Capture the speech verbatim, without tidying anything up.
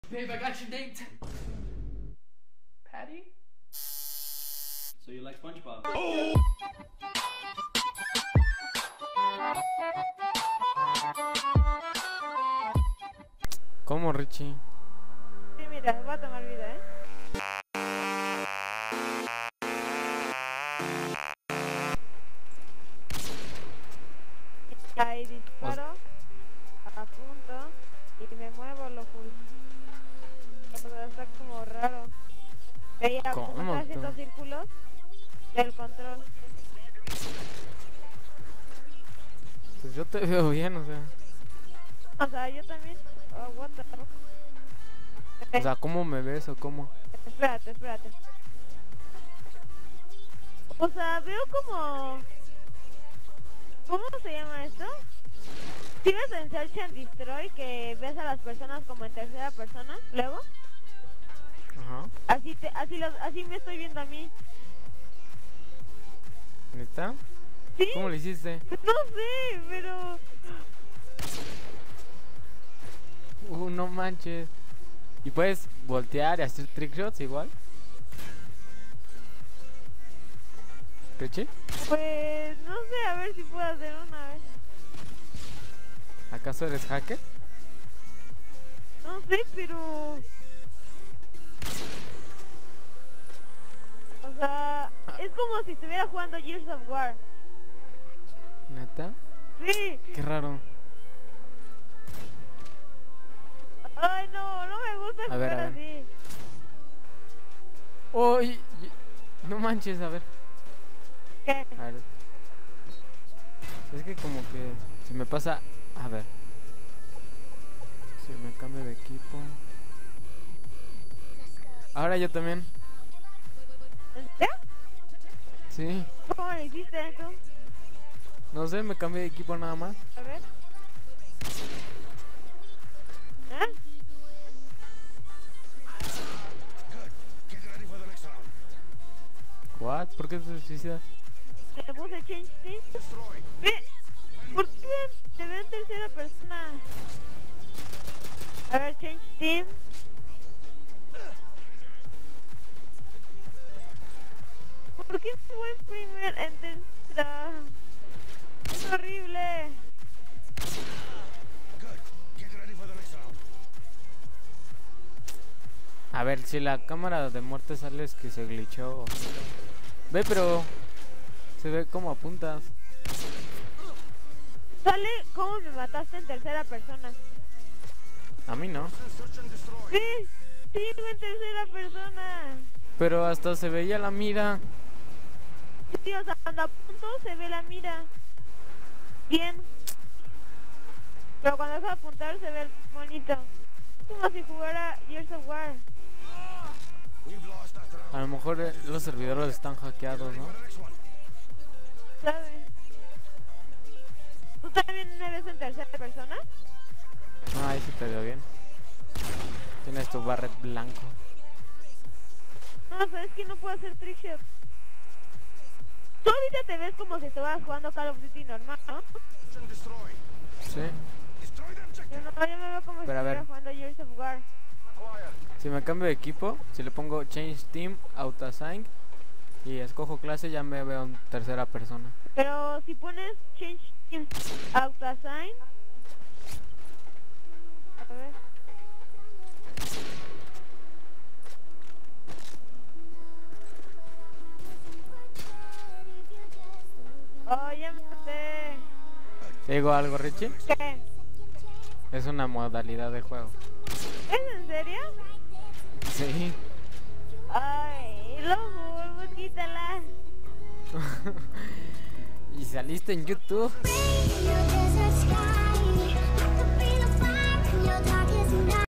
Babe, I got your name tag. Patty? So you like SpongeBob? Oh! ¿Cómo, Richie? Sí, mira, voy a tomar vida, ¿eh? Ahí disparo, apunto y me muevo lo full. O sea, está como raro. Ella ¿Cómo está haciendo tú? círculos del control. Pues yo te veo bien, o sea. O sea, yo también. Oh, what the fuck. O sea, ¿cómo me ves o cómo? Espérate, espérate. O sea, veo como... ¿Cómo se llama esto? ¿Sí ves en Search and Destroy que ves a las personas como en tercera persona? Luego, Ajá. así te, así los, así me estoy viendo a mí. ¿Neta? ¿Sí? ¿Cómo lo hiciste? No sé, pero... Uh, no manches. ¿Y puedes voltear y hacer trickshots igual? ¿Richie? Pues no sé, a ver si puedo hacer una vez. ¿Acaso eres hacker? No sé, pero... O sea, es como si estuviera jugando Gears of War. ¿Neta? Sí. Qué raro. Ay, no, no me gusta A ver, jugar a ver. así. Oh, y- y- no manches, a ver. ¿Qué? A ver. Es que como que se me pasa... A ver. Si me cambio de equipo. Ahora yo también. ¿Eh? Sí. ¿Cómo le hiciste eso? No sé, me cambié de equipo nada más. A ver. ¿Eh? What? ¿Por qué te suicidas? Le puse change team. Ve, ¿por qué te ve en tercera persona? A ver, change team. ¿Por qué se fue en primer, en tercera? Es horrible. A ver, si la cámara de muerte sale es que se glitchó. Ve, pero se ve como apuntas. Sale cómo me mataste en tercera persona. A mí no. Sí, sí, fue en tercera persona. Pero hasta se veía la mira. Sí, o sea, cuando apunto se ve la mira. Bien. Pero cuando dejo de apuntar se ve bonito. Como si jugara Gears of War. A lo mejor eh, los servidores están hackeados, ¿no? ¿Sabes? ¿Tú también me ves en tercera persona? Ah, ahí sí te veo bien. Tienes tu barret blanco. No, sabes que no puedo hacer trickshot. Tú ahorita te ves como si estuvieras jugando Call of Duty normal, ¿no? Sí. Yo no, yo me veo como si Pero a ver. estuviera jugando Gears of War. Si me cambio de equipo, si le pongo Change Team, Auto Assign y escojo clase, ya me veo en tercera persona. Pero si pones Change Team Auto Assign. A ver. Oh, ya me maté. ¿Te digo algo, Richie? ¿Qué? Es una modalidad de juego. ¿Es en serio? Sí. Ay, loco, pues quítala. Y saliste en YouTube. Radio desert sky.